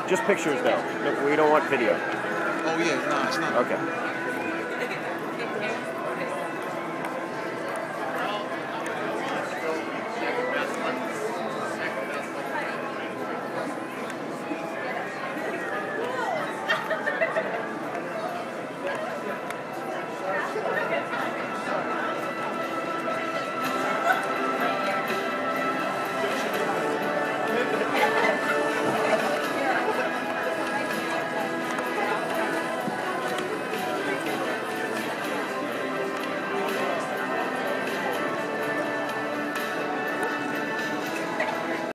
Just pictures, though. We don't want video. Oh yeah, no, it's not. Okay.